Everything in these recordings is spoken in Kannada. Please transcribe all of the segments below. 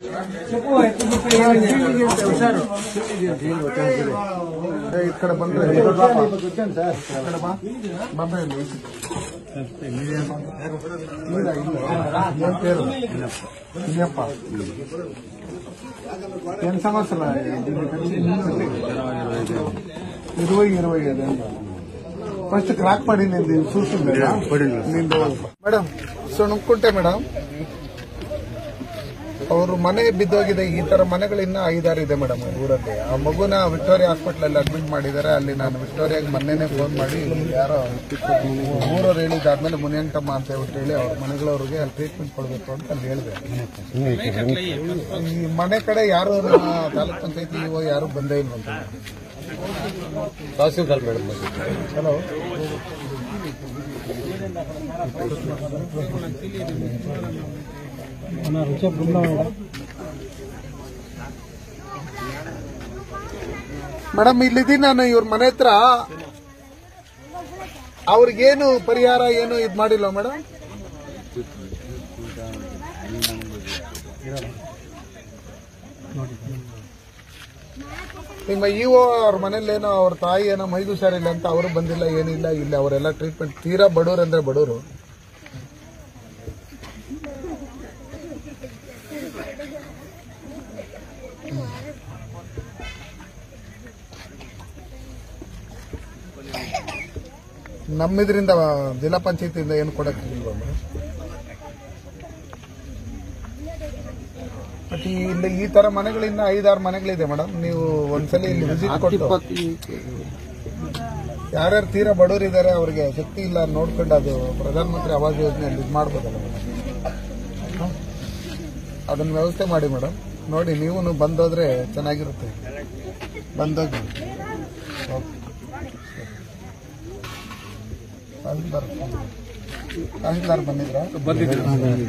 ఇక్కడ ಬಂದ್ರೆ ఏం పేరు ఇదప్ప ఏం సంవత్సరాలు 20 ఫస్ట్ క్రాక్ పడింది చూస్తుంది మేడం ಸುಣುಕ್ಕೊಂಟೆ ಮೇಡಮ್ ಅವರು ಮನೆ ಬಿದ್ದೋಗಿದೆ. ಈ ತರ ಮನೆಗಳು ಇನ್ನ 5-6 ಇದೆ ಮೇಡಮ್ ಊರಲ್ಲಿ. ಆ ಮಗುನ ವಿಕ್ಟೋರಿಯಾ ಹಾಸ್ಪಿಟಲ್ ಅಲ್ಲಿ ಅಡ್ಮಿಟ್ ಮಾಡಿದ್ದಾರೆ. ಅಲ್ಲಿ ನಾನು ವಿಕ್ಟೋರಿಯಾಗೆ ಮೊನ್ನೆನೆ ಫೋನ್ ಮಾಡಿ ಯಾರೋ ಊರವ್ರು ಹೇಳಿದಾದ್ಮೇಲೆ ಮುನಿಯಂಟಮ್ಮ ಅಂತ ಹೇಳಿ ಅವ್ರ ಮನೆಗಳವ್ರಿಗೆ ಅಲ್ಲಿ ಟ್ರೀಟ್ಮೆಂಟ್ ಕೊಡಬೇಕು ಅಂತ ಅಲ್ಲಿ ಹೇಳಿದೆ. ಈ ಮನೆ ಕಡೆ ಯಾರು ತಾಲೂಕ್ ಪಂಚಾಯತಿ ಯಾರು ಬಂದೇ ಇಲ್ವಂತ. ತಹಸೀಲ್ದಾರ್ ಮೇಡಮ್ ಹಲೋ ಮೇಡಮ್ ಇಲ್ಲಿದ್ದೀನಿ ನಾನು ಇವ್ರ ಮನೆ ಹತ್ರ. ಅವ್ರಿಗೇನು ಪರಿಹಾರ ಏನು ಇದು ಮಾಡಿಲ್ಲ ಮೇಡಮ್. ನಿಮ್ಮ ಇಒ ಅವ್ರ ಮನೇಲೇನೋ ಅವ್ರ ತಾಯಿ ಏನೋ ಮೈಗೆ ಹುಷಾರಿಲ್ಲ ಅಂತ ಅವರು ಬಂದಿಲ್ಲ ಏನಿಲ್ಲ. ಇಲ್ಲ ಅವರೆಲ್ಲ ಟ್ರೀಟ್ಮೆಂಟ್ ತೀರಾ ಬಡವರು ಅಂದ್ರೆ ಬಡವರು. ನಮ್ಮಿದ್ರಿಂದ ಜಿಲ್ಲಾ ಪಂಚಾಯತಿಯಿಂದ ಏನು ಕೊಡಕ್ಕಿಲ್ವಾ ಮೇಡಮ್? ಬಟ್ ಇಲ್ಲಿ ಈ ತರ ಮನೆಗಳಿಂದ 5-6 ಮನೆಗಳಿದೆ ಮೇಡಮ್. ನೀವು ಒಂದ್ಸಲ ಇಲ್ಲಿ ವಿಸಿಟ್ ಕೊಟ್ಟು ಯಾರ್ಯಾರು ತೀರಾ ಬಡವರು ಇದ್ದಾರೆ ಅವ್ರಿಗೆ ಶಕ್ತಿ ಇಲ್ಲ ನೋಡ್ಕೊಂಡು ಅದು ಪ್ರಧಾನಮಂತ್ರಿ ಆವಾಸ್ ಯೋಜನೆಯಲ್ಲಿ ಇದು ಮಾಡ್ಬೋದಲ್ಲ ಮೇಡಮ್. ಅದನ್ನ ವ್ಯವಸ್ಥೆ ಮಾಡಿ ಮೇಡಮ್. ನೋಡಿ ನೀವು ಬಂದೋದ್ರೆ ಚೆನ್ನಾಗಿರುತ್ತೆ. ಬಂದೋಗಿ ತಹಸೀಲ್ದಾರ್ ಬಂದಿದ್ರು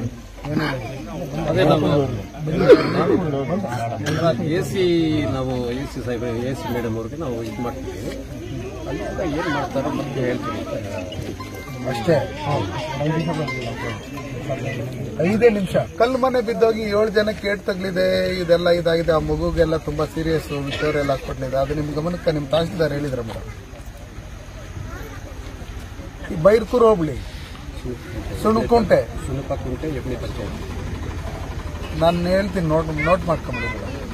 ಎಸಿ ನಾವು ಎಸಿ ಸಾಹೇಬ್ ಎಸಿ ಮೇಡಮ್ ಅವ್ರಿಗೆ ನಾವು ಇದು ಮಾಡ್ತೀವಿ. ಅಲ್ಲಿಂದ ಏನ್ ಮಾಡ್ತಾರೋ ಮತ್ತೆ ಹೇಳ್ತೀವಿ ಅಷ್ಟೇ. 5 ನಿಮಿಷ. ಕಲ್ಲು ಮನೆ ಬಿದ್ದೋಗಿ 7 ಜನಕ್ಕೆ ಏಟ್ ತಗಲಿದೆ. ಇದೆಲ್ಲ ಇದಾಗಿದೆ. ಆ ಮಗುಗೆಲ್ಲ ತುಂಬಾ ಸೀರಿಯಸ್ ವಿಕ್ಟೋರಿಯಲ್ ಹಾಸ್ಪಿಟಲ್ ಇದೆ. ಅದು ನಿಮ್ ಗಮನಕ್ಕೆ ನಿಮ್ ತಹಸೀಲ್ದಾರ್ ಹೇಳಿದ್ರ ಮೇಡಮ್. ಈ ಬೈರ್ಕೂರು ಹೋಬಳಿ ಸುಣುಕುಂಟೆ ಎಬ್ನಿ ಪಂಚಾಯತ್ ನಾನು ಹೇಳ್ತೀನಿ ನೋಟ್ ಮಾಡ್ಕೊಂಡ್ಬಿಡಿ.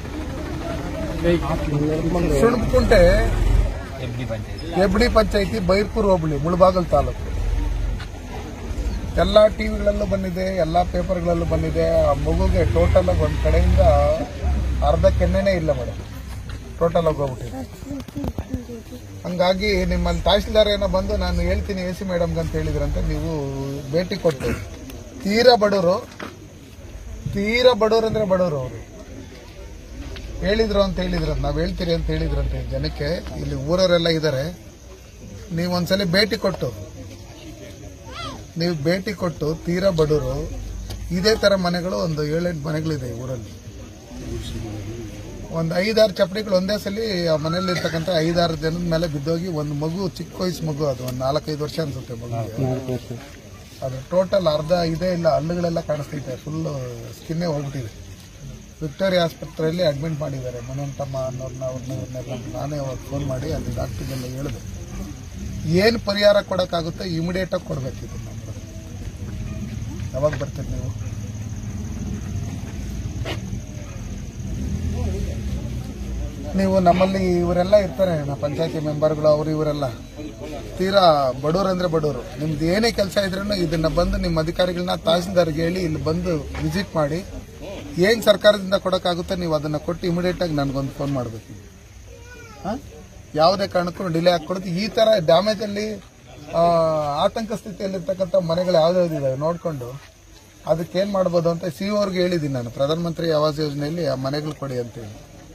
ಸುಣುಕುಂಟೆ ಎಬ್ಡಿ ಪಂಚಾಯತಿ ಬೈರ್ಕೂರು ಹೋಬಳಿ ಮುಳಬಾಗಲ್ ತಾಲೂಕು. ಎಲ್ಲಾ ಟಿವಿಗಳಲ್ಲೂ ಬಂದಿದೆ, ಎಲ್ಲಾ ಪೇಪರ್ಗಳಲ್ಲೂ ಬಂದಿದೆ. ಆ ಮಗುಗೆ ಟೋಟಲ್ ಆಗಿ ಒಂದ್ ಕಡೆಯಿಂದ ಅರ್ಧ ಕೆನ್ನೆನೇ ಇಲ್ಲ ಮೇಡಮ್. ಟೋಟಲ್ ಆಗಿ ಹೋಗ್ಬಿಟ್ಟಿದೆ. ಹಂಗಾಗಿ ನಿಮ್ಮಲ್ಲಿ ತಹಸೀಲ್ದಾರ್ ಏನೋ ಬಂದು ನಾನು ಹೇಳ್ತೀನಿ ಎಸಿ ಮೇಡಮ್ಗೆ ಅಂತ ಹೇಳಿದ್ರಂತೆ. ನೀವು ಭೇಟಿ ಕೊಟ್ಟು ತೀರಾ ಬಡವರು ಅಂದ್ರೆ ಬಡವರು ಅವರು ಹೇಳಿದ್ರು ಅಂತ ಹೇಳಿದ್ರಂತ. ನಾವ್ ಹೇಳ್ತೀರಿ ಅಂತ ಹೇಳಿದ್ರಂತೆ ಜನಕ್ಕೆ. ಇಲ್ಲಿ ಊರವರೆಲ್ಲ ಇದ್ದಾರೆ. ನೀವು ಒಂದ್ಸಲಿ ಭೇಟಿ ಕೊಟ್ಟು ತೀರಾ ಬಡವರು ಇದೇ ತರ ಮನೆಗಳು ಒಂದು 7-8 ಮನೆಗಳಿದೆ ಊರಲ್ಲಿ. ಒಂದು 5-6 ಚಪ್ಪಡಿಗಳು ಒಂದೇ ಸಲ ಆ ಮನೇಲಿ ಇರ್ತಕ್ಕಂಥ 5-6 ಜನದ ಮೇಲೆ ಬಿದ್ದೋಗಿ ಒಂದು ಮಗು, ಚಿಕ್ಕ ವಯಸ್ಸು ಮಗು, ಅದು ಒಂದು 4-5 ವರ್ಷ ಅನ್ಸುತ್ತೆ ಮಗು. ಅದು ಟೋಟಲ್ ಅರ್ಧ ಇದೇ ಇಲ್ಲ, ಹಲ್ಲುಗಳೆಲ್ಲ ಕಾಣಿಸ್ತೈತೆ, ಫುಲ್ ಸ್ಕಿನ್ನೇ ಹೋಗ್ಬಿಟ್ಟಿದೆ. ವಿಕ್ಟೋರಿಯಾ ಆಸ್ಪತ್ರೆಯಲ್ಲಿ ಅಡ್ಮಿಟ್ ಮಾಡಿದ್ದಾರೆ. ಮುನಿಯಂಟಮ್ಮ ಅನ್ನೋರ್ನೆಲ್ಲ ನಾನೇ ಅವಾಗ ಫೋನ್ ಮಾಡಿ ಅಲ್ಲಿ ಡಾಕ್ಟರ್ಗೆಲ್ಲ ಹೇಳಿದೆ. ಏನು ಪರಿಹಾರ ಕೊಡೋಕ್ಕಾಗುತ್ತೆ ಇಮಿಡಿಯೇಟ್ ಆಗಿ ಕೊಡಬೇಕಿತ್ತು. ನಮ್ಗೆ ಯಾವಾಗ ಬರ್ತೀರಿ ನೀವು? ನೀವು ನಮ್ಮಲ್ಲಿ ಇವರೆಲ್ಲ ಇರ್ತಾರೆ ಪಂಚಾಯತಿ ಮೆಂಬರ್ಗಳು, ಅವರು ಇವರೆಲ್ಲ ತೀರಾ ಬಡವರು ಅಂದ್ರೆ ಬಡವರು. ನಿಮ್ದು ಏನೇ ಕೆಲಸ ಇದ್ರೂ ಇದನ್ನ ಬಂದು ನಿಮ್ಮ ಅಧಿಕಾರಿಗಳನ್ನ ತಹಸೀಲ್ದಾರ್ಗೆ ಹೇಳಿ ಇಲ್ಲಿ ಬಂದು ವಿಸಿಟ್ ಮಾಡಿ ಏನ್ ಸರ್ಕಾರದಿಂದ ಕೊಡೋಕ್ಕಾಗುತ್ತೆ ನೀವು ಅದನ್ನ ಕೊಟ್ಟು ಇಮಿಡಿಯೇಟ್ ಆಗಿ ನನಗೊಂದು ಫೋನ್ ಮಾಡಬೇಕು. ಯಾವುದೇ ಕಾರಣಕ್ಕೂ ಡಿಲೇ ಹಾಕೊಡುತ್ತೆ. ಈ ತರ ಡ್ಯಾಮೇಜ್ ಅಲ್ಲಿ ಆತಂಕ ಸ್ಥಿತಿಯಲ್ಲಿರ್ತಕ್ಕಂಥ ಮನೆಗಳು ಯಾವ್ದಾವ್ದಿದಾವೆ ನೋಡ್ಕೊಂಡು ಅದಕ್ಕೇನ್ ಮಾಡ್ಬೋದು ಅಂತ ಸಿಒರ್ಗೆ ಹೇಳಿದ್ದೀನಿ ನಾನು. ಪ್ರಧಾನಮಂತ್ರಿ ಆವಾಸ್ ಯೋಜನೆಯಲ್ಲಿ ಆ ಮನೆಗಳು ಕೊಡಿ ಅಂತೇಳಿ.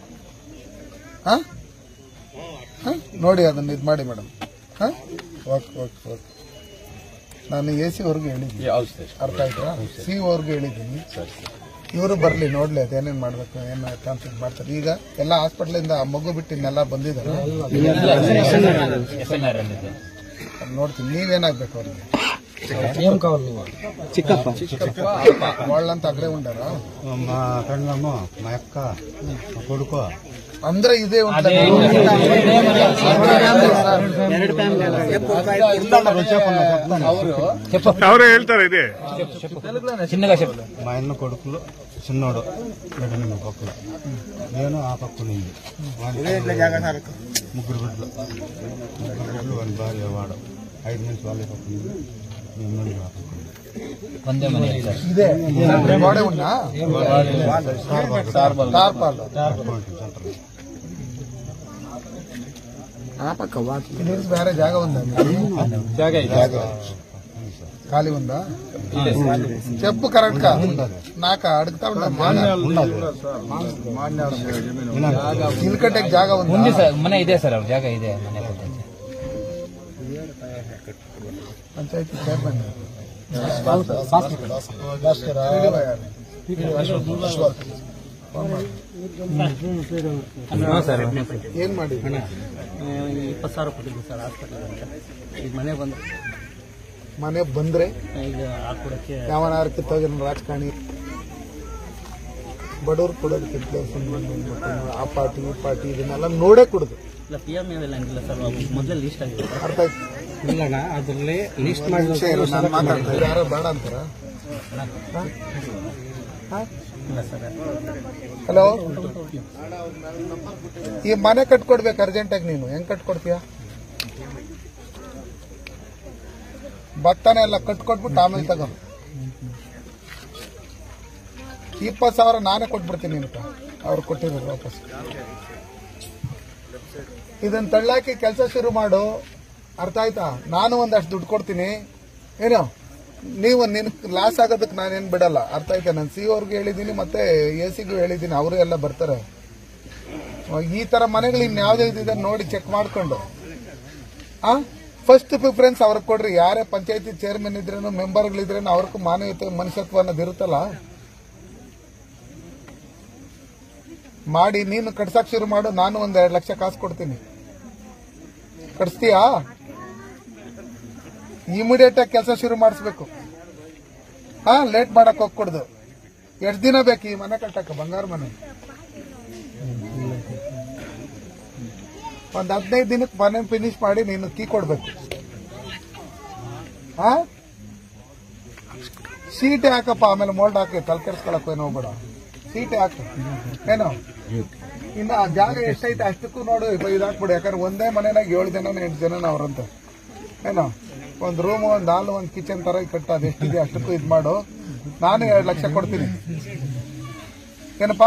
ನೋಡಿ ಅದನ್ನ ಇದು ಮಾಡಿ ಮೇಡಮ್. ಓಕೆ. ನಾನು ಎಸಿ ಅವ್ರಿಗೆ ಹೇಳಿದ್ದೀನಿ, ಅರ್ಥ ಆಯ್ತಾ? ಸಿಒರ್ಗೆ ಹೇಳಿದ್ದೀನಿ. ಇವರು ಬರ್ಲಿ, ನೋಡ್ಲಿ ಅದೇನೇನ್ ಮಾಡ್ಬೇಕು, ಏನು ಕಾನ್ಫಿಡ್ ಮಾಡ್ತಾರೆ. ಈಗ ಎಲ್ಲ ಹಾಸ್ಪಿಟಲಿಂದ ಆ ಮಗು ಬಿಟ್ಟು ಇನ್ನೆಲ್ಲ ಬಂದಿದ್ದಾರೆ. ನೋಡ್ತೀನಿ ನೀವೇನಾಗ್ಬೇಕು ಅವ್ರಿಗೆ. చిక్కప్ప వాళ్ళంతా అక్కడే ఉంటారా? మా పెళ్ళమ్మ, మా అక్క, మా కొడుకు అందరూ ఇదే ఉంటారు. ఎవరు ಹೇಳ್ತಾರೆ ఇదే చిన్నగా చెప్పు. మా అన్న కొడుకులు చిన్నోడు రెండు పక్కల, నేను ఆ పక్క నుండి ముగ్గురు బిడ్డలు వాళ్ళ భార్య వాడు 5 మంది వాళ్ళే పక్క నుండి మేము ఆ పక్క నుండి. ఇదే గోడే ఉన్నా తార్పాలు వేరే జాగా ఉందా? ఖాళీ ఉందా? చెప్పు కరెక్ట్ గా. నాకు అడుగుతా ఉన్నా. చిలకట్టెకి జాగా ఉంది ఉంది సార్, మన ఇదే సార్ జాగా ఇదే మన పంచాయతీ చైర్మన్ ಏನ್ ಮಾಡಿ 20 ಸಾವಿರ ಕೊಟ್ಟಿದ್ವಿ ಸರ್ ಹಾಸ್ಪಿಟಲ್ ಅಂತ. ಈಗ ಮನೆ ಬಂದ್ರೆ ಈಗ ಹಾಕೊಡಕ್ಕೆ ಯಾವನಾರು ಕಿತ್ತೋಗಿರೋ ರಾಜಕಾರಣಿ ಬಡವ್ರು ಕೊಡೋದಕ್ಕೆ ಆ ಪಾರ್ಟಿ ಈ ಪಾರ್ಟಿ ಇದನ್ನೆಲ್ಲ ನೋಡೇ ಕೊಡುದು. ಇಲ್ಲ PM ಎಲ್ಲ ಹಂಗಿಲ್ಲ ಸರ್, ಮೊದಲೇ ಲೀಸ್ಟ್ ಆಗಿದೆ. ಅರ್ಥ ಆಯ್ತು? ಇಲ್ಲಣ್ಣ ಅದರಲ್ಲಿ ಲಿಸ್ಟ್ ನಾನು ಮಾತಾಡ್ತಾರೆ ಯಾರೋ ಬೇಡ ಅಂತಾರ? ಇಲ್ಲ ಸರ್. ಹಲೋ, ಈ ಮನೆ ಕಟ್ಕೊಡ್ಬೇಕು ಅರ್ಜೆಂಟಾಗಿ. ನೀನು ಹೆಂಗ್ ಕಟ್ಕೊಡ್ತೀಯ? ಭತ್ತನೆ ಎಲ್ಲ ಕಟ್ಕೊಟ್ಬಿಟ್ಟು ಆಮೇಲೆ ತಗೋ. 20,000 ನಾನೇ ಕೊಟ್ಬಿಡ್ತೀನಿ ಅಂತ ಅವ್ರು ಕೊಟ್ಟಿರೋದು ವಾಪಸ್. ಇದನ್ನ ತಳ್ಳಾಕಿ ಕೆಲಸ ಶುರು ಮಾಡು. ಅರ್ಥ ಆಯ್ತಾ? ನಾನು ಒಂದಷ್ಟು ದುಡ್ಡು ಕೊಡ್ತೀನಿ. ಏನೋ ನೀವು ನಿನ್ ಲಾಸ್ ಆಗೋದಕ್ಕೆ ನಾನೇನು ಬಿಡಲ್ಲ. ಅರ್ಥ ಆಯ್ತಾ? ನಾನು CO ಅವ್ರಿಗೆ ಹೇಳಿದ್ದೀನಿ, ಮತ್ತೆ AC ಗೂ ಹೇಳಿದ್ದೀನಿ, ಅವರು ಎಲ್ಲ ಬರ್ತಾರೆ. ಈ ತರ ಮನೆಗಳು ಇನ್ಯಾವುದೇ ಇದಿದೆ ನೋಡಿ ಚೆಕ್ ಮಾಡ್ಕೊಂಡು ಫಸ್ಟ್ ಪ್ರಿಫರೆನ್ಸ್ ಅವ್ರಿಗೆ ಕೊಡ್ರಿ. ಯಾರೇ ಪಂಚಾಯತಿ ಚೇರ್ಮನ್ ಇದ್ರೇನು ಮೆಂಬರ್ಗಳಿದ್ರೇನು ಅವ್ರಿಗೂ ಮಾನವೀಯತೆ ಮನುಷ್ಯತ್ವ ಅನ್ನೋದು ಇರುತ್ತಲ್ಲ. ಮಾಡಿ ನೀನು ಕಟ್ಸಕ್ ಶುರು ಮಾಡು. ನಾನು ಒಂದ್ 2 ಲಕ್ಷ ಕಾಸು ಕೊಡ್ತೀನಿ. ಕಟ್ಸ್ತೀಯಾ? ಇಮಿಡಿಯೇಟ್ ಆಗಿ ಕೆಲಸ ಶುರು ಮಾಡಿಸ್ಬೇಕು. ಲೇಟ್ ಮಾಡಕ್ ಹೋಗ್ಕೊಡ್ದು. ಎಷ್ಟು ದಿನ ಬೇಕು ಈ ಮನೆ ಕಟ್ಟಕ್ಕ? ಬಂಗಾರ ಮನೆ ಒಂದ್ 15 ದಿನಕ್ಕೆ ಮನೆ ಫಿನಿಶ್ ಮಾಡಿ ನೀನು ಕೀ ಕೊಡ್ಬೇಕು. ಸೀಟೆ ಹಾಕಪ್ಪ, ಆಮೇಲೆ ಮೋಲ್ಡ್ ಹಾಕಿ ತಲೆ ಕೆಡ್ಸ್ಕೊಳಕ್ ಏನೋ ಹೋಗ್ಬೇಡ. ಸೀಟೆ ಹಾಕ. ಏನೋ ಇನ್ನು ಆ ಜಾಗ ಎಷ್ಟೈತೆ ಅಷ್ಟಕ್ಕೂ ನೋಡು ಇದು ಹಾಕ್ಬಿಡು. ಯಾಕಂದ್ರೆ ಒಂದೇ ಮನೆನಾಗ 7 ಜನ 8 ಜನ ಅವ್ರಂತ. ಏನೋ ಒಂದ್ ರೂಮ್, ಒಂದ್ ಹಾಲ್, ಒಂದ್ ಕಿಚನ್ ತರ ಕಟ್ಟ. ಅದು ಎಷ್ಟಿದೆ ಅಷ್ಟಕ್ಕೂ ಇದ್ ಮಾಡು. ನಾನು 2 ಲಕ್ಷ ಕೊಡ್ತೀನಿ. ಏನಪ್ಪಾ?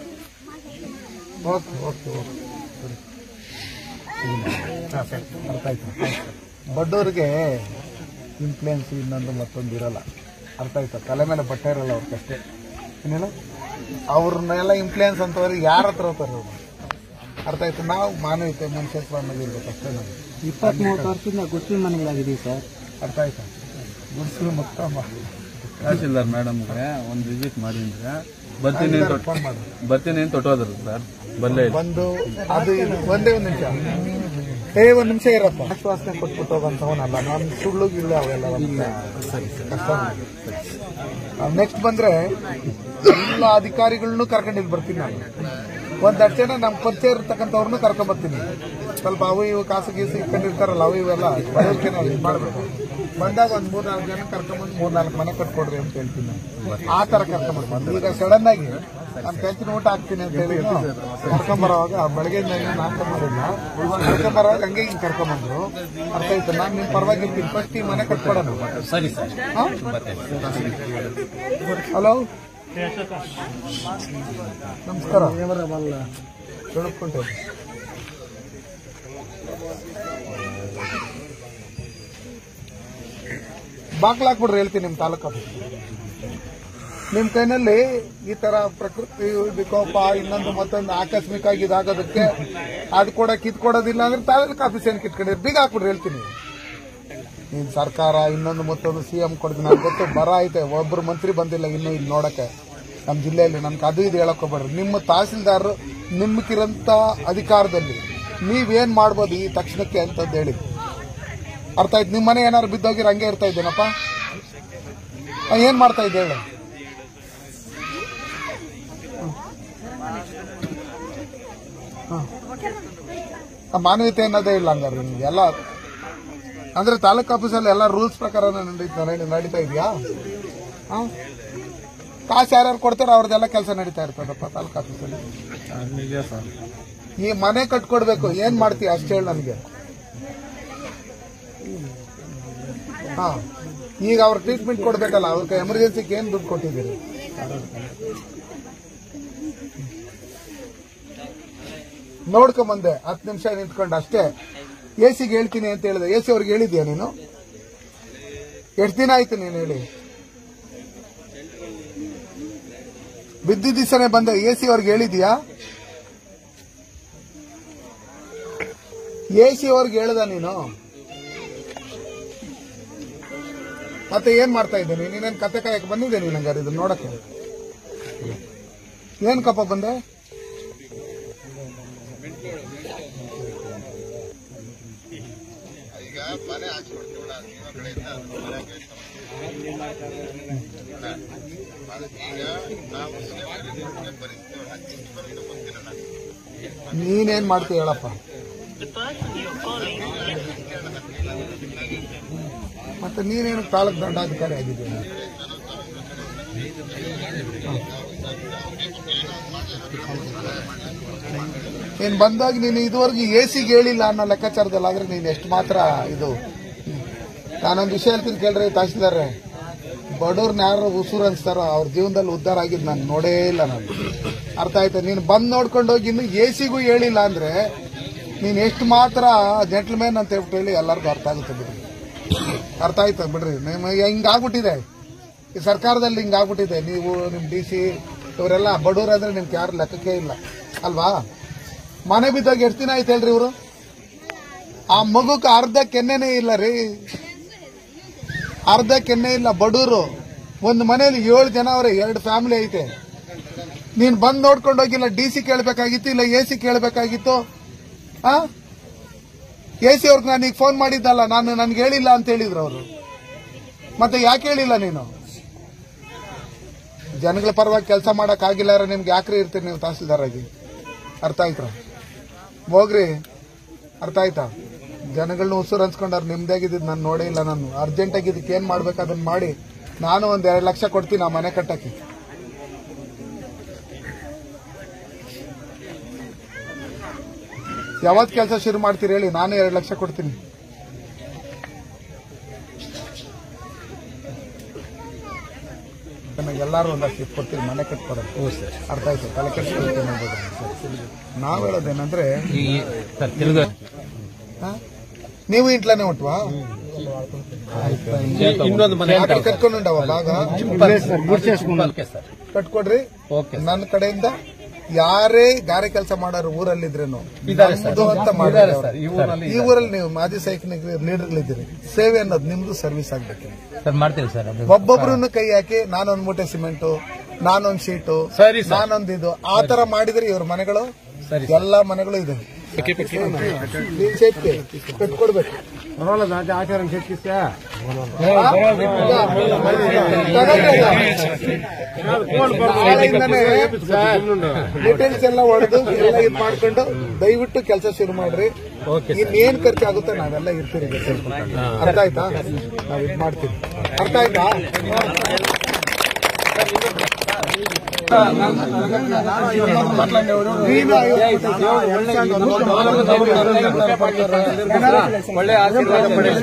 ಓಕೆ ಓಕೆ ಓಕೆ, ಅರ್ಥ ಆಯ್ತು? ಬಡ್ಡೋರಿಗೆ ಇನ್ಫ್ಲೂಯೆನ್ಸ್ ಇನ್ನೊಂದು ಮತ್ತೊಂದು ಇರಲ್ಲ. ಅರ್ಥ ಆಯ್ತಾ? ತಲೆ ಮೇಲೆ ಬಟ್ಟೆ ಇರಲ್ಲ ಅವ್ರಿಗಷ್ಟೇ. ಏನೇಳ ಅವ್ರನ್ನೆಲ್ಲ ಇನ್ಫ್ಲೂಯೆನ್ಸ್ ಅಂತವ್ರಿಗೆ ಯಾರ ಹತ್ರ ಹೋಗ್ತಾರೆ ಅವ್ರು? ಅರ್ಥ ಆಯ್ತು? ನಾವು ಮಾನವೀಯತೆ ಮನುಷ್ಯತ್ವ ಅನ್ನೋದು ಇರ್ಬೇಕು ಅಷ್ಟೇ. ನಮಗೆ 23 ವರ್ಷದಿಂದ ಗುಡ್ಸಿನ ಮನೆಗಳಾಗಿದ್ದೀವಿ ಸರ್. ಅರ್ಥ ಆಯ್ತಾ? ಗುಡ್ಸಲು ಮುಕ್ತ ತಹಸೀಲ್ದಾರ್ ಮೇಡಮ್ಗೆ ಒಂದು ವಿಸಿಟ್ ಮಾಡಿ ಅಂದ್ರೆ ಬರ್ತೀನಿ ಅಂತ ತೊಟ್ಟೋದ್ರು ಸರ್. ಬಲ್ಲೇ ಒಂದು ಅದು ಒಂದೇ ಒಂದು ನಿಮಿಷ ಒಂದ್ ನಿಮಿಷ ಇರಪ್ಪ. ಆಶ್ವಾಸನೆ ಕೊಟ್ಬಿಟ್ಟು ಹೋಗಂತವನಲ್ಲ ನಾನು. ಸುಳ್ಳು ಗಿಳ್ಳು ಅವೆಲ್ಲ ಕಷ್ಟ. ನೆಕ್ಸ್ಟ್ ಬಂದ್ರೆ ಎಲ್ಲ ಅಧಿಕಾರಿಗಳನ್ನೂ ಕರ್ಕೊಂಡು ಇಲ್ಲಿ ಬರ್ತೀನಿ ನಾನು. ಒಂದಷ್ಟು ಜನ ನಮ್ಮ ಪರಿಚಯ ಇರ್ತಕ್ಕಂಥವ್ರನ್ನೂ ಕರ್ಕೊಂಡ್ ಬರ್ತೀನಿ. ಸ್ವಲ್ಪ ಅವು ಇವು ಕಾಸು ಗೀಸು ಇಟ್ಕೊಂಡಿರ್ತಾರಲ್ಲ, ಅವು ಇವೆಲ್ಲ ಬರೋದಕ್ಕೆ ನಾವು ಇದು ಮಾಡ್ಬೇಕು. ಬಂದಾಗ ಒಂದ್ 3-4 ಜನ ಕರ್ಕೊಂಡ್ಬಂದು 3-4 ಮನೆ ಕಟ್ಕೊಡ್ರಿ ಅಂತ ಹೇಳ್ತೀನಿ. ಆ ತರ ಕರ್ಕೊಂಡ್ಬರ್ತೀನಿ. ಈಗ ಸಡನ್ ಆಗಿ ನಾನು ಪೆಂಚಿನ ಊಟ ಹಾಕ್ತೀನಿ ಅಂತ ಹೇಳಿ ಕರ್ಕೊಂಬರೋವಾಗ ಬೆಳಗ್ಗೆಯಿಂದ ನಾಷ್ಟ ಮಾಡಿಲ್ಲ. ಕರ್ಕೊಂಬರೋವಾಗ ಹಂಗೆ ಹಿಂಗೆ ಕರ್ಕೊಂಬಂದ್ರು. ಅರ್ಥ ಆಯ್ತು? ನಾನು ನಿಮ್ ಪರವಾಗಿರ್ತೀನಿ. ಫಸ್ಟ್ ಈ ಮನೆ ಕಟ್ಕೊಡೋಣ. ಸರಿ ಸರ್. ಹಲೋ, ನಮಸ್ಕಾರ. ತಿಳ್ಕೊಂಡೆ ಬಾಕ್ಲಾಕ್ಬಿಡ್ರಿ ಹೇಳ್ತೀನಿ ನಿಮ್ ತಾಲೂಕು ಆಫೀಸ್. ನಿಮ್ ಕೈನಲ್ಲಿ ಈ ತರ ಪ್ರಕೃತಿ ವಿಕೋಪ ಇನ್ನೊಂದು ಮತ್ತೊಂದು ಆಕಸ್ಮಿಕ ಆಗಿ ಇದಾಗೋದಕ್ಕೆ ಅದು ಕೊಡಕ್ ಇದು ಕೊಡೋದಿಲ್ಲ ಅಂದ್ರೆ ತಾಲೂಕು ಆಫೀಸ್ ಏನ್ ಕಿತ್ಕೊಂಡಿರಿ ಬೀಗ ಹಾಕ್ಬಿಡ್ರಿ ಹೇಳ್ತೀನಿ. ನೀನ್ ಸರ್ಕಾರ ಇನ್ನೊಂದು ಮತ್ತೊಂದು CM ಕೊಡ್ತೀನಿ. ನನ್ಗೆ ಗೊತ್ತು ಬರ ಐತೆ, ಒಬ್ರು ಮಂತ್ರಿ ಬಂದಿಲ್ಲ ಇನ್ನು ಇಲ್ಲಿ ನೋಡಕ್ಕೆ ನಮ್ಮ ಜಿಲ್ಲೆಯಲ್ಲಿ. ನನ್ಗೆ ಅದು ಇದು ಹೇಳಕ್ ಹೋಗ್ಬೇಡ್ರಿ. ನಿಮ್ಮ ತಹಸೀಲ್ದಾರರು ನಿಮ್ಗಿರಂತ ಅಧಿಕಾರದಲ್ಲಿ ನೀವೇನ್ ಮಾಡ್ಬೋದು ಈ ತಕ್ಷಣಕ್ಕೆ ಅಂತಂದು ಹೇಳಿ. ಅರ್ಥ ಆಯ್ತು? ನಿಮ್ಮ ಮನೆ ಏನಾದ್ರು ಬಿದ್ದೋಗಿರ ಹಂಗೆ ಇರ್ತಾ ಇದ್ದೇನಪ್ಪ? ಏನ್ ಮಾಡ್ತಾ ಇದ್ದೆ ಹೇಳು? ಮಾನವೀಯತೆ ಅನ್ನೋದೇ ಇಲ್ಲ ಹಂಗಾರೆ ನಿಮ್ಗೆ ಎಲ್ಲ. ಅಂದ್ರೆ ತಾಲೂಕ್ ಆಫೀಸಲ್ಲಿ ಎಲ್ಲ ರೂಲ್ಸ್ ಪ್ರಕಾರ ನಡೀತಾ ಇದೆಯಾ? ಕಾಸು ಯಾರ್ಯಾರು ಕೊಡ್ತಾರೋ ಅವ್ರದ್ದೆಲ್ಲ ಕೆಲಸ ನಡೀತಾ ಇರ್ತದಪ್ಪ ತಾಲೂಕ್ ಆಫೀಸಲ್ಲಿ. ಈ ಮನೆ ಕಟ್ಕೊಡ್ಬೇಕು, ಏನ್ ಮಾಡ್ತೀಯ ಅಷ್ಟೇ ಹೇಳಿ ನನಗೆ. ಹಾ, ಈಗ ಅವ್ರ ಟ್ರೀಟ್ಮೆಂಟ್ ಕೊಡ್ಬೇಕಲ್ಲ, ಅವ್ರಿಗೆ ಎಮರ್ಜೆನ್ಸಿಗೆ ಏನ್ ದುಡ್ಡು ಕೊಟ್ಟಿದ್ದೀರಿ? ನೋಡ್ಕೊಂಬಂದೆ 10 ನಿಮಿಷ ನಿಂತ್ಕೊಂಡು ಅಷ್ಟೇ. ಎಸಿಗೆ ಹೇಳ್ತೀನಿ ಅಂತ ಹೇಳಿದೆ. ಎಸಿ ಅವ್ರಿಗೆ ಹೇಳಿದ್ಯಾ ನೀನು? ಎಷ್ಟು ದಿನ ಆಯ್ತು ನೀನು ಹೇಳಿ? ಬಿದ್ದಿದ್ದ ದಿವಸನೇ ಬಂದೆ. ಎಸಿ ಅವ್ರಿಗೆ ಹೇಳಿದ್ಯಾ? ಎಸಿ ಅವ್ರಿಗೆ ಹೇಳ್ದ ನೀನು? ಮತ್ತೆ ಏನ್ ಮಾಡ್ತಾ ಇದ್ದೇನೆ? ನೀನೇನ್ ಕತೆ ಕಾಯಕ್ಕೆ ಬಂದಿದ್ದೆ ನೀನ್ ಹಂಗಾರೆ ಇದನ್ನ ನೋಡಕ್ಕೆ? ಏನ್ ಕಪ್ಪ ಬಂದೆ? ನೀನೇನ್ ಮಾಡ್ತೀಯ ಹೇಳಪ್ಪ? ಮತ್ತೆ ನೀನೇನು ತಾಲೂಕ್ ದಂಡಾಧಿಕಾರಿ ಆಗಿದ್ದೀನಿ? ನೀನ್ ಬಂದಾಗ ನೀನು ಇದುವರೆಗೂ ಎಸಿಗೆ ಹೇಳಿಲ್ಲ ಅನ್ನೋ ಲೆಕ್ಕಾಚಾರದಲ್ಲಿ ಆದ್ರೆ ನೀನು ಎಷ್ಟು ಮಾತ್ರ ಇದು. ನಾನೊಂದು ವಿಷಯ ಹೇಳ್ತೀನಿ ಕೇಳ್ರಿ ತಹಸೀಲ್ದಾರ್ರೆ, ಬಡವ್ರನ್ನ ಯಾರು ಉಸುರು ಅನ್ಸ್ತಾರೋ ಅವ್ರ ಜೀವನದಲ್ಲಿ ಉದ್ಧಾರ ಆಗಿದ್ದು ನಾನು ನೋಡೇ ಇಲ್ಲ. ನಾನು ಅರ್ಥ ಆಯ್ತಾ? ನೀನು ಬಂದ್ ನೋಡ್ಕೊಂಡು ಹೋಗಿ ಇನ್ನು ಎಸಿಗೂ ಹೇಳಿಲ್ಲ ಅಂದ್ರೆ ನೀನ್ ಎಷ್ಟು ಮಾತ್ರ ಜೆಂಟ್ಲ್ಮ್ಯಾನ್ ಅಂತ ಹೇಳ್ಬಿಟ್ಟು ಹೇಳಿ ಎಲ್ಲರಿಗೂ ಅರ್ಥ ಆಗುತ್ತೆ ಬಿಡ್ರಿ. ಅರ್ಥ ಆಯ್ತಾ ಬಿಡ್ರಿ? ನಿಮಗೆ ಹಿಂಗಾಗ್ಬಿಟ್ಟಿದೆ ಈ ಸರ್ಕಾರದಲ್ಲಿ, ಹಿಂಗಾಗ್ಬಿಟ್ಟಿದೆ. ನೀವು ನಿಮ್ DC ಇವರೆಲ್ಲ ಬಡವ್ರು ಅಂದ್ರೆ ನಿಮ್ಗೆ ಯಾರು ಲೆಕ್ಕಕ್ಕೆ ಇಲ್ಲ ಅಲ್ವಾ? ಮನೆ ಬಿದ್ದಾಗ ಎಷ್ಟು ದಿನ ಆಯ್ತು ಹೇಳ್ರಿ ಇವರು? ಆ ಮಗುಕ್ಕೆ ಅರ್ಧ ಕೆನ್ನೆನೇ ಇಲ್ಲ ರೀ, ಅರ್ಧ ಕೆನ್ನೆ ಇಲ್ಲ. ಬಡವರು ಒಂದು ಮನೇಲಿ 7 ಜನ ಅವರೇ, 2 ಫ್ಯಾಮಿಲಿ ಐತೆ. ನೀನ್ ಬಂದ್ ನೋಡ್ಕೊಂಡು ಹೋಗಿಲ್ಲ. DC ಕೇಳಬೇಕಾಗಿತ್ತು, ಇಲ್ಲ AC ಕೇಳಬೇಕಾಗಿತ್ತು. AC ಅವ್ರಿಗೆ ನಾನೀಗ ಫೋನ್ ಮಾಡಿದ್ದಲ್ಲ, ನನ್ಗೆ ಹೇಳಿಲ್ಲ ಅಂತ ಹೇಳಿದ್ರು ಅವರು. ಮತ್ತೆ ಯಾಕೆ ಹೇಳಿಲ್ಲ ನೀನು? ಜನಗಳ ಪರವಾಗಿ ಕೆಲಸ ಮಾಡಕ್ ಆಗಿಲ್ಲ ನಿಮ್ಗೆ ಯಾಕ್ರಿ ಇರ್ತೀರಿ ನೀವು ತಹಸೀಲ್ದಾರ್ ಆಗಿ? ಅರ್ಥ ಆಯ್ತಾ? ಹೋಗ್ರಿ. ಅರ್ಥ ಆಯ್ತಾ? ಜನಗಳನ್ನ ಉಸುರು ಅನ್ಸ್ಕೊಂಡವ್ರು ನಿಮ್ದಾಗಿದ್ದು ನಾನು ನೋಡೇ ಇಲ್ಲ. ನಾನು ಅರ್ಜೆಂಟ್ ಆಗಿ ಇದಕ್ಕೆ ಏನ್ ಮಾಡ್ಬೇಕು ಅದನ್ನ ಮಾಡಿ. ನಾನು ಒಂದ್ 2 ಲಕ್ಷ ಕೊಡ್ತೀನಿ ಆ ಮನೆ ಕಟ್ಟಕ್ಕೆ. ಯಾವತ್ ಕೆಲಸ ಶುರು ಮಾಡ್ತೀರಿ ಹೇಳಿ? ನಾನು 2 ಲಕ್ಷ ಕೊಡ್ತೀನಿ. ಎಲ್ಲಾರು ಒಂದಷ್ಟು ಕೊಡ್ತೀರಿ ಮನೆ ಕಟ್ಕೊಡೋದು. ಅರ್ಥ ಆಯ್ತು? ತಲೆ ಕೆಡಿಸ್ಕೊಳ್ತೀನಿ ಅನ್ನೋದು. ನಾವ್ ಹೇಳೋದೇನಂದ್ರೆ ನೀವು ಇಂಟ್ಲಾನೆ ಉಂಟವಾ ಕಟ್ಕೊಂಡುಂಡವ ಭಾಗ ಕಟ್ಕೊಡ್ರಿ. ನನ್ನ ಕಡೆಯಿಂದ ಯಾರೇ ಗಾರೆ ಕೆಲಸ ಮಾಡೋರು ಊರಲ್ಲಿದ್ರೇನು ಅಂತ ಮಾಡಿದ್ರೆ ಈ ಊರಲ್ಲಿ ನೀವು ಮಾಜಿ ಸೈನಿಕ ಲೀಡರ್ಗಳಿದ್ದೀರಿ. ಸೇವೆ ಅನ್ನೋದು ನಿಮ್ದು ಸರ್ವಿಸ್ ಆಗ್ಬೇಕು. ಒಬ್ಬೊಬ್ರು ಕೈ ಹಾಕಿ ನಾನೊಂದ್ ಮೂಟೆ ಸಿಮೆಂಟು, ನಾನೊಂದ್ ಶೀಟು, ನಾನೊಂದು ಇದು ಆ ತರ ಮಾಡಿದ್ರೆ ಇವ್ರ ಮನೆಗಳು ಎಲ್ಲಾ ಮನೆಗಳು ಇದೆ. ಕಟ್ಕೊಡ್ಬೇಕು. ಡೀಟೇಲ್ಸ್ ಎಲ್ಲ ಹೊಡೆದು ಎಲ್ಲ ಇದು ಮಾಡ್ಕೊಂಡು ದಯವಿಟ್ಟು ಕೆಲಸ ಶುರು ಮಾಡ್ರಿ. ಇನ್ನೇನ್ ಖರ್ಚಾಗುತ್ತೋ ನಾವೆಲ್ಲ ಇರ್ತೀರಿ. ಅರ್ಥ ಆಯ್ತಾ? ನಾವ್ ಇದು ಮಾಡ್ತೀವಿ. ಅರ್ಥ ಆಯ್ತಾ? ಒಳ್ಳೆ ಆಶೀರ್ವಾದ ಪಡೆದ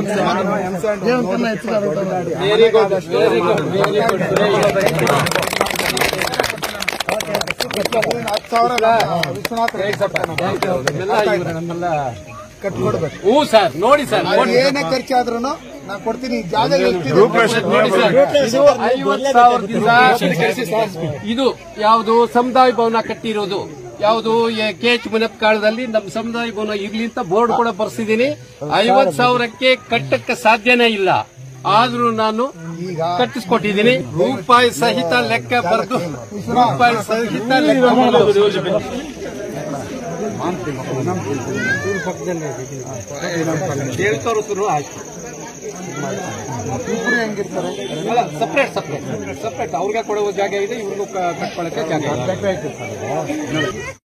10,000 ಕಟ್ಕೊಡ್ಬೇಕು. ಹ್ಞೂ ಸರ್, ನೋಡಿ ಸರ್, ಏನೇ ಖರ್ಚಾದ್ರೂ ನಾ ಕೊಡ್ತೀನಿ. ಜಾಗ ಇದು ಯಾವುದು ಸಮುದಾಯ ಭವನ ಕಟ್ಟಿರೋದು, ಯಾವುದು KH ಮುನಿಯಪ್ಪ ಕಾಲದಲ್ಲಿ ನಮ್ಮ ಸಮುದಾಯ ಭವನ ಇರ್ಲಿ ಅಂತ ಬೋರ್ಡ್ ಕೂಡ ಬರ್ಸಿದ್ದೀನಿ. 50,000ಕ್ಕೆ ಕಟ್ಟಕ್ಕೆ ಸಾಧ್ಯನೇ ಇಲ್ಲ. ಆದ್ರೂ ನಾನು ಕಟ್ಟಿಸ್ಕೊಟ್ಟಿದ್ದೀನಿ. ರೂಪಾಯಿ ಸಹಿತ ಲೆಕ್ಕ ಬರೆದು ರೂಪಾಯಿ ಸಹಿತ ಲೆಕ್ಕ ಹೇಳಿ ತೋರಿಸಿದ್ರು ಆಯ್ತು. ಇಬ್ರು ಹೆಂಗಿರ್ತಾರೆ? ಸಪ್ರೇಟ್ ಅವ್ರಿಗೆ ಕೊಡುವ ಜಾಗ ಇದೆ, ಇವ್ರಿಗೂ ಕಟ್ಕೊಳ್ಳೋಕೆ ಜಾಗ ಇದೆ.